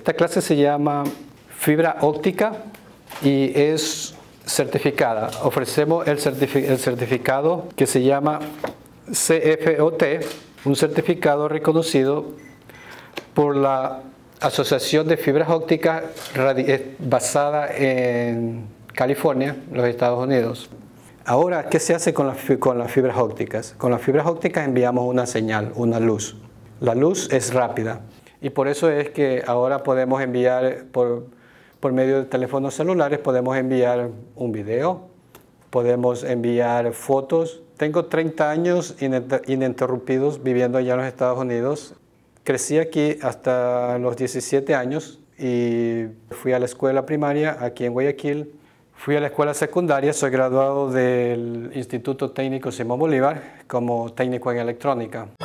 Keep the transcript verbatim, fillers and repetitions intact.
Esta clase se llama fibra óptica y es certificada. Ofrecemos el, certific- el certificado que se llama C F O T, un certificado reconocido por la Asociación de Fibras Ópticas basada en California, los Estados Unidos. Ahora, ¿qué se hace con las, con las fibras ópticas? Con las fibras ópticas enviamos una señal, una luz. La luz es rápida y por eso es que ahora podemos enviar, por, por medio de teléfonos celulares, podemos enviar un video, podemos enviar fotos. Tengo treinta años ininterrumpidos viviendo allá en los Estados Unidos. Crecí aquí hasta los diecisiete años y fui a la escuela primaria aquí en Guayaquil. Fui a la escuela secundaria, soy graduado del Instituto Técnico Simón Bolívar como técnico en electrónica.